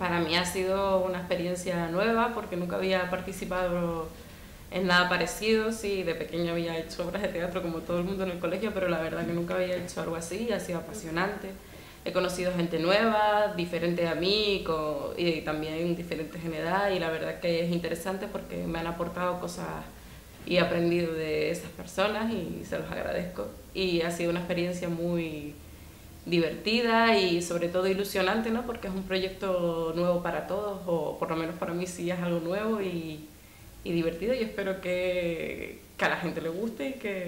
Para mí ha sido una experiencia nueva porque nunca había participado en nada parecido. Sí, de pequeña había hecho obras de teatro como todo el mundo en el colegio, pero la verdad que nunca había hecho algo así y ha sido apasionante. He conocido gente nueva, diferente a mí y también diferentes en edad, y la verdad que es interesante porque me han aportado cosas y he aprendido de esas personas y se los agradezco. Y ha sido una experiencia muy divertida y sobre todo ilusionante, ¿no? Porque es un proyecto nuevo para todos, o por lo menos para mí sí es algo nuevo y divertido, y espero que a la gente le guste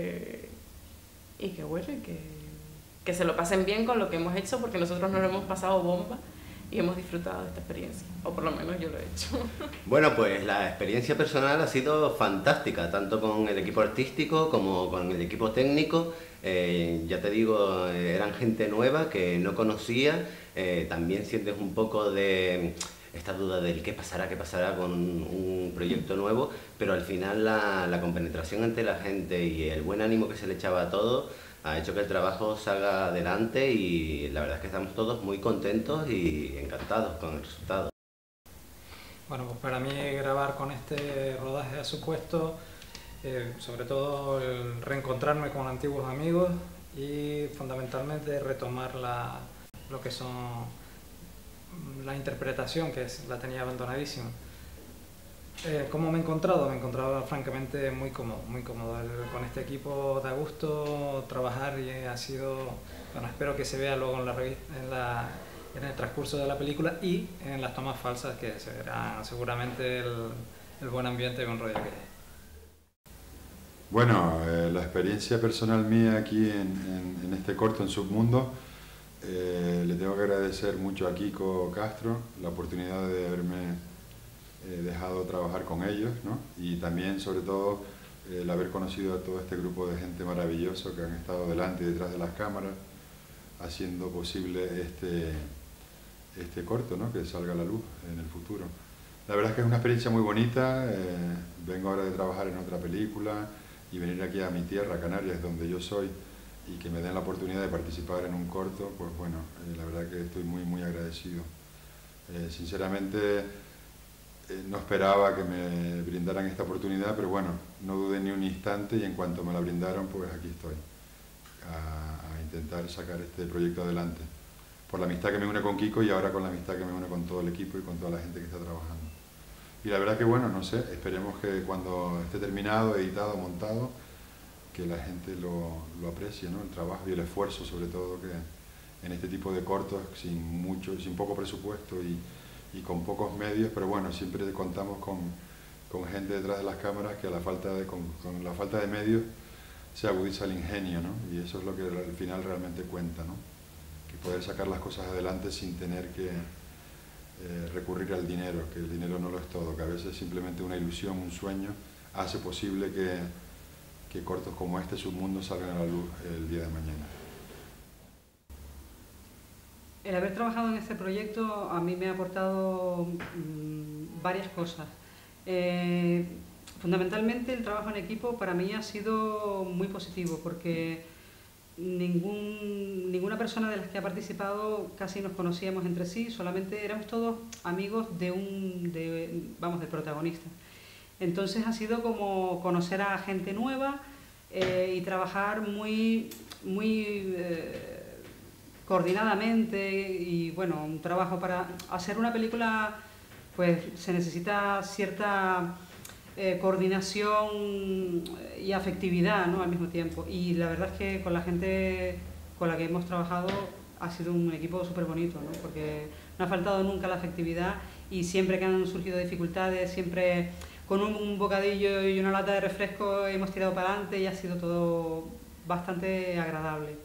y que bueno, que se lo pasen bien con lo que hemos hecho, porque nosotros nos lo hemos pasado bomba y hemos disfrutado de esta experiencia, o por lo menos yo lo he hecho. Bueno, pues la experiencia personal ha sido fantástica, tanto con el equipo artístico como con el equipo técnico. Ya te digo, eran gente nueva que no conocía. También sientes un poco de esta duda del qué pasará con un proyecto nuevo, pero al final la compenetración entre la gente y el buen ánimo que se le echaba a todo ha hecho que el trabajo salga adelante, y la verdad es que estamos todos muy contentos y encantados con el resultado. Bueno, pues para mí grabar con este rodaje ha supuesto sobre todo el reencontrarme con antiguos amigos y fundamentalmente retomar lo que son la interpretación, que la tenía abandonadísima. ¿Cómo me he encontrado? Me he encontrado francamente muy cómodo, muy cómodo. Con este equipo da gusto trabajar y ha sido, bueno, espero que se vea luego en la revista, en el transcurso de la película y en las tomas falsas, que se verá seguramente el buen ambiente con rollo que hay. Bueno, la experiencia personal mía aquí en este corto, en Submundo, le tengo que agradecer mucho a Kiko Castro la oportunidad de haberme dejado trabajar con ellos, ¿no? Y también, sobre todo, el haber conocido a todo este grupo de gente maravilloso que han estado delante y detrás de las cámaras, haciendo posible este corto, ¿no? Que salga a la luz en el futuro. La verdad es que es una experiencia muy bonita. Vengo ahora de trabajar en otra película y venir aquí a mi tierra, Canarias, donde yo soy, y que me den la oportunidad de participar en un corto, pues bueno, la verdad que estoy muy agradecido. Sinceramente no esperaba que me brindaran esta oportunidad, pero bueno, no dudé ni un instante, y en cuanto me la brindaron, pues aquí estoy, a intentar sacar este proyecto adelante, por la amistad que me une con Kiko y ahora con la amistad que me une con todo el equipo y con toda la gente que está trabajando. Y la verdad que bueno, no sé, esperemos que cuando esté terminado, editado, montado, que la gente lo aprecie, ¿no? El trabajo y el esfuerzo, sobre todo, que en este tipo de cortos, sin poco presupuesto y con pocos medios, pero bueno, siempre contamos con gente detrás de las cámaras que con la falta de medios se agudiza el ingenio, ¿no? Y eso es lo que al final realmente cuenta, ¿no? Que poder sacar las cosas adelante sin tener que recurrir al dinero, que el dinero no lo es todo, que a veces simplemente una ilusión, un sueño, hace posible que cortos como este, Submundo, salgan a la luz el día de mañana. El haber trabajado en este proyecto a mí me ha aportado varias cosas. Fundamentalmente el trabajo en equipo para mí ha sido muy positivo, porque ninguna persona de las que ha participado casi nos conocíamos entre sí, solamente éramos todos amigos del protagonista. Entonces ha sido como conocer a gente nueva y trabajar muy coordinadamente, y bueno, un trabajo para hacer una película, pues se necesita cierta coordinación y afectividad, ¿no? Al mismo tiempo, y la verdad es que con la gente con la que hemos trabajado ha sido un equipo súper bonito, ¿no? Porque no ha faltado nunca la afectividad, y siempre que han surgido dificultades, siempre con un bocadillo y una lata de refresco hemos tirado para adelante y ha sido todo bastante agradable.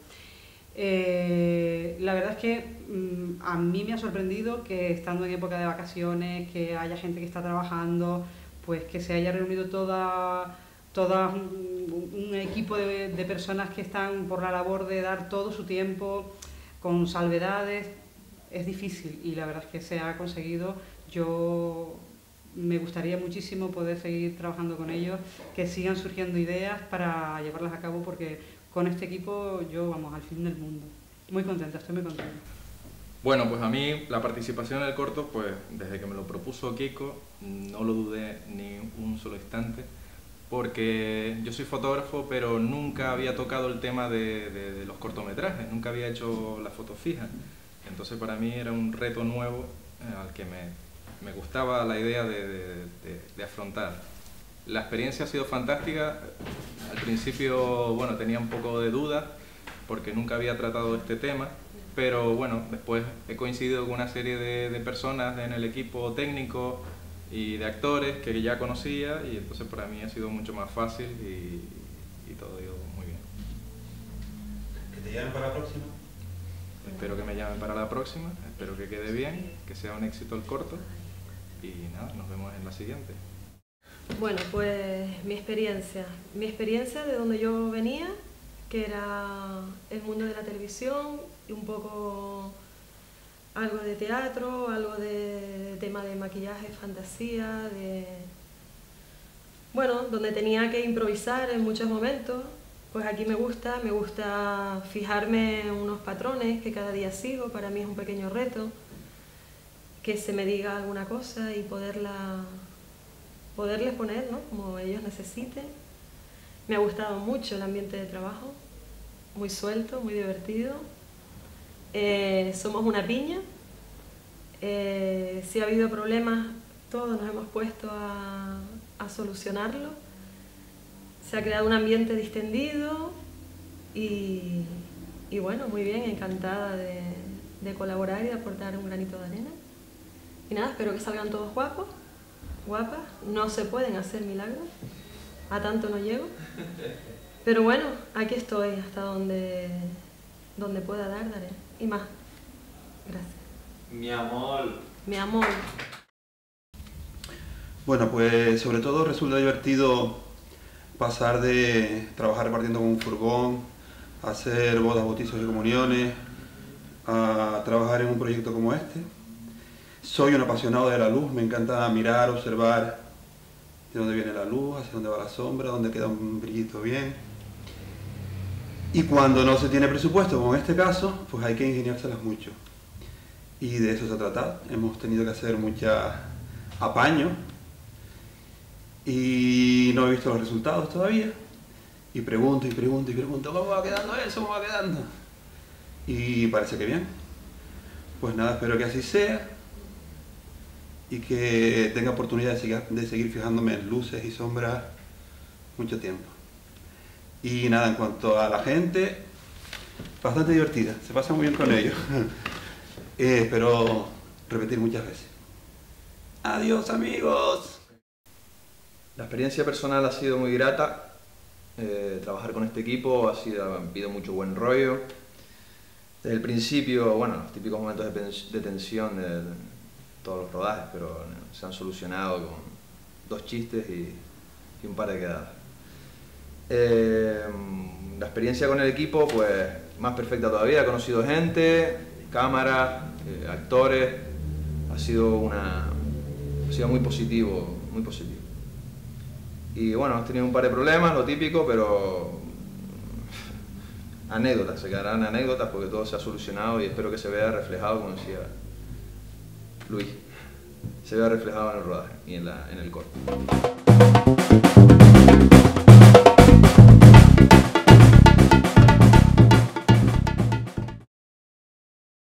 La verdad es que a mí me ha sorprendido que, estando en época de vacaciones, que haya gente que está trabajando, pues que se haya reunido toda un equipo de personas que están por la labor de dar todo su tiempo, con salvedades. Es difícil y la verdad es que se ha conseguido. Yo me gustaría muchísimo poder seguir trabajando con ellos, que sigan surgiendo ideas para llevarlas a cabo, porque con este equipo yo, vamos, al fin del mundo. Muy contenta, estoy muy contenta. Bueno, pues a mí la participación en el corto, pues desde que me lo propuso Kiko, no lo dudé ni un solo instante, porque yo soy fotógrafo, pero nunca había tocado el tema de los cortometrajes, nunca había hecho la foto fija. Entonces para mí era un reto nuevo al que me gustaba la idea de afrontar. La experiencia ha sido fantástica. Al principio, bueno, tenía un poco de dudas porque nunca había tratado este tema, pero bueno, después he coincidido con una serie de personas en el equipo técnico y de actores que ya conocía, y entonces para mí ha sido mucho más fácil y todo ha ido muy bien. ¿Que te llamen para la próxima? Espero que me llamen para la próxima, espero que quede bien, que sea un éxito el corto, y nada, nos vemos en la siguiente. Bueno, pues mi experiencia de donde yo venía, que era el mundo de la televisión y un poco algo de teatro, algo de tema de maquillaje, fantasía, bueno, donde tenía que improvisar en muchos momentos. Pues aquí me gusta fijarme en unos patrones que cada día sigo. Para mí es un pequeño reto que se me diga alguna cosa y poderles poner, ¿no?, como ellos necesiten. Me ha gustado mucho el ambiente de trabajo, muy suelto, muy divertido. Somos una piña. Si ha habido problemas, todos nos hemos puesto a solucionarlo. Se ha creado un ambiente distendido y bueno, muy bien, encantada de colaborar y de aportar un granito de arena. Y nada, espero que salgan todos guapos, guapas. No se pueden hacer milagros, a tanto no llego. Pero bueno, aquí estoy, hasta donde pueda dar, daré. Y más. Gracias. Mi amor. Mi amor. Bueno, pues sobre todo resulta divertido pasar de trabajar repartiendo con un furgón, a hacer bodas, bautizos y comuniones, a trabajar en un proyecto como este. Soy un apasionado de la luz, me encanta mirar, observar de dónde viene la luz, hacia dónde va la sombra, dónde queda un brillito bien. Y cuando no se tiene presupuesto, como en este caso, pues hay que ingeniárselas mucho. Y de eso se ha tratado. Hemos tenido que hacer mucha apaño y no he visto los resultados todavía. Y pregunto, ¿cómo va quedando eso? ¿Cómo va quedando? Y parece que bien. Pues nada, espero que así sea y que tenga oportunidad de seguir fijándome en luces y sombras mucho tiempo. Y nada, en cuanto a la gente, bastante divertida, se pasa muy bien con ellos. Espero repetir muchas veces. ¡Adiós, amigos! La experiencia personal ha sido muy grata. Trabajar con este equipo ha habido mucho buen rollo. Desde el principio, bueno, los típicos momentos de tensión de todos los rodajes, pero se han solucionado con 2 chistes y un par de quedadas. La experiencia con el equipo, pues más perfecta todavía. He conocido gente, cámaras, actores. Ha sido muy positivo, muy positivo. Y bueno, hemos tenido un par de problemas, lo típico, pero anécdotas, se quedarán anécdotas porque todo se ha solucionado y espero que se vea reflejado, como decía Luis, se vea reflejado en el rodaje y en el corto.